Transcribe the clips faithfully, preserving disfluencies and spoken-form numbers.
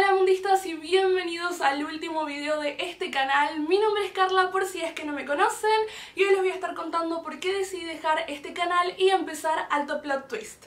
Hola mundistas y bienvenidos al último video de este canal. Mi nombre es Carla por si es que no me conocen y hoy les voy a estar contando por qué decidí dejar este canal y empezar Alto Plot Twist.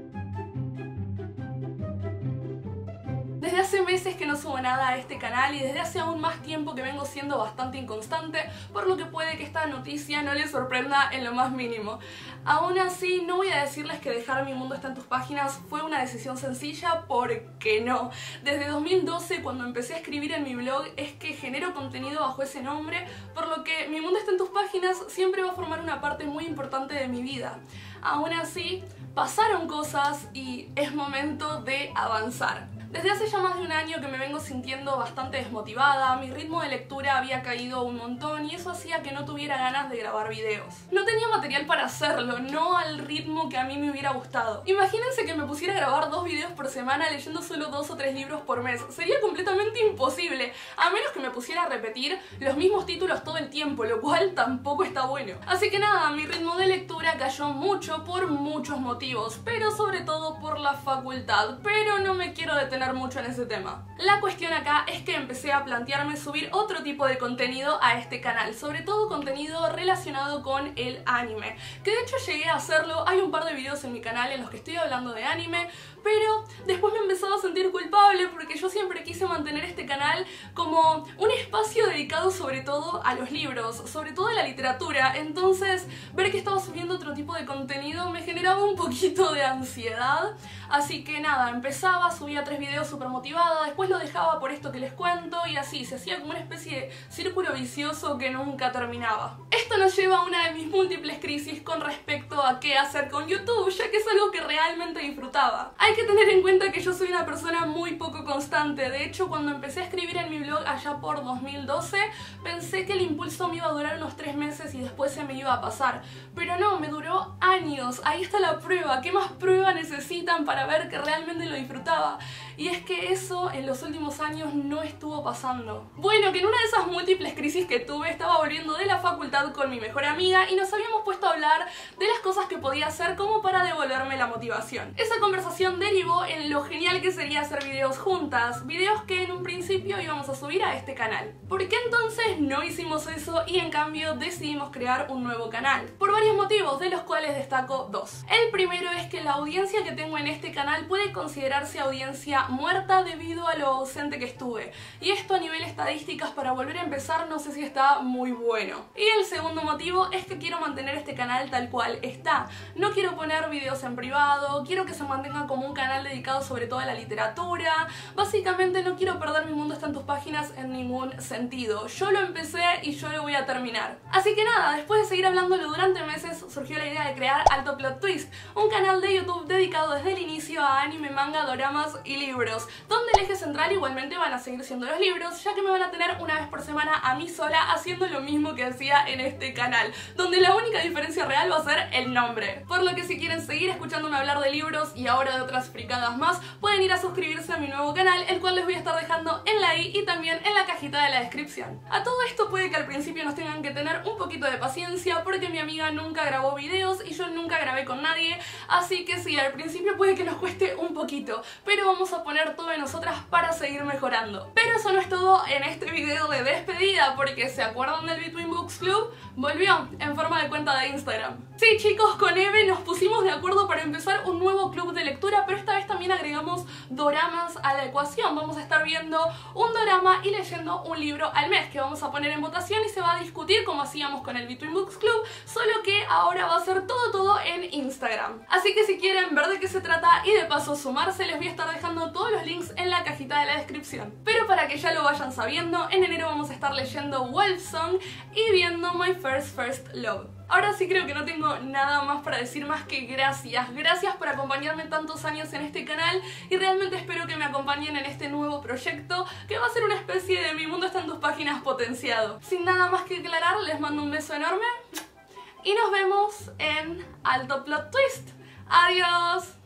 Desde hace meses que no subo nada a este canal y desde hace aún más tiempo que vengo siendo bastante inconstante, por lo que puede que esta noticia no les sorprenda en lo más mínimo. Aún así, no voy a decirles que dejar Mi Mundo Está en Tus Páginas fue una decisión sencilla, porque no. Desde dos mil doce, cuando empecé a escribir en mi blog, es que genero contenido bajo ese nombre, por lo que Mi Mundo Está en Tus Páginas siempre va a formar una parte muy importante de mi vida. Aún así, pasaron cosas y es momento de avanzar. Desde hace ya más de un año que me vengo sintiendo bastante desmotivada, mi ritmo de lectura había caído un montón y eso hacía que no tuviera ganas de grabar videos. No tenía material para hacerlo, no al ritmo que a mí me hubiera gustado. Imagínense que me pusiera a grabar dos videos por semana leyendo solo dos o tres libros por mes. Sería completamente imposible, a menos que me pusiera a repetir los mismos títulos todo el tiempo, lo cual tampoco está bueno. Así que nada, mi ritmo de lectura cayó mucho por muchos motivos, pero sobre todo por la facultad, pero no me quiero detener mucho en ese tema. La cuestión acá es que empecé a plantearme subir otro tipo de contenido a este canal, sobre todo contenido relacionado con el anime, que de hecho llegué a hacerlo. Hay un par de videos en mi canal en los que estoy hablando de anime, pero después me empezaba a sentir culpable porque yo siempre quise mantener este canal como un espacio dedicado sobre todo a los libros, sobre todo a la literatura. Entonces ver que estaba subiendo otro tipo de contenido me generaba un poquito de ansiedad, así que nada, empezaba, subía tres videos súper motivada, después lo dejaba por esto que les cuento y así se hacía como una especie de círculo vicioso que nunca terminaba. Esto nos lleva a una de mis múltiples crisis con respecto a qué hacer con YouTube, ya que es algo que realmente disfrutaba. Hay que tener en cuenta que yo soy una persona muy poco constante. De hecho, cuando empecé a escribir en mi blog allá por dos mil doce, pensé que el impulso me iba a durar unos tres meses y después se me iba a pasar. Pero no, me duró años. Ahí está la prueba. ¿Qué más prueba necesitan para ver que realmente lo disfrutaba? Y es que eso en los últimos años no estuvo pasando. Bueno, que en una de esas múltiples crisis que tuve estaba volviendo de la facultad con mi mejor amiga y nos habíamos puesto a hablar de las cosas que podía hacer como para devolverme la motivación. Esa conversación derivó en lo genial que sería hacer videos juntas, videos que en un principio íbamos a subir a este canal. ¿Por qué entonces no hicimos eso y en cambio decidimos crear un nuevo canal? Por varios motivos, de los cuales destaco dos. El primero es que la audiencia que tengo en este canal puede considerarse audiencia muerta debido a lo ausente que estuve, y esto a nivel estadísticas para volver a empezar no sé si está muy bueno. Y el segundo motivo es que quiero mantener este canal tal cual está. No quiero poner videos en privado, quiero que se mantenga como un canal dedicado sobre todo a la literatura. Básicamente no quiero perder Mi Mundo Está en Tus Páginas en ningún sentido. Yo lo empecé y yo lo voy a terminar. Así que nada, después de seguir hablándolo durante meses surgió la idea de crear Alto Plot Twist, un canal de YouTube dedicado desde el inicio a anime, manga, doramas y libros, donde el eje central igualmente van a seguir siendo los libros, ya que me van a tener una vez por semana a mí sola haciendo lo mismo que hacía en este canal, donde la única diferencia real va a ser el nombre. Por lo que si quieren seguir escuchándome hablar de libros y ahora de otras fricadas más, pueden ir a suscribirse a mi nuevo canal, el cual les voy a estar dejando en la i y también en la cajita de la descripción. A todo esto puede que al principio nos tengan que tener un poquito de paciencia porque mi amiga nunca grabó videos y yo nunca grabé con nadie, así que sí, al principio puede que nos cueste un poquito, pero vamos a poner todo de nosotras para seguir mejorando. Pero eso no es todo en este video de despedida, porque ¿se acuerdan del Between Books Club? Volvió en forma de cuenta de Instagram. Sí chicos, con Eve nos pusimos de acuerdo para empezar un nuevo club de lectura, pero esta vez también agregamos doramas a la ecuación. Vamos a estar viendo un dorama y leyendo un libro al mes que vamos a poner en votación y se va a discutir como hacíamos con el Between Books Club, solo que ahora va a ser todo todo en Instagram. Así que si quieren ver de qué se trata y de paso sumarse, les voy a estar dejando todos los links en la cajita de la descripción. Pero para que ya lo vayan sabiendo, en enero vamos a estar leyendo Wolfsong y viendo My First First Love. Ahora sí creo que no tengo nada más para decir más que gracias. Gracias por acompañarme tantos años en este canal y realmente espero que me acompañen en este nuevo proyecto que va a ser una especie de Mi Mundo Está en Tus Páginas potenciado. Sin nada más que aclarar, les mando un beso enorme y nos vemos en Alto Plot Twist. ¡Adiós!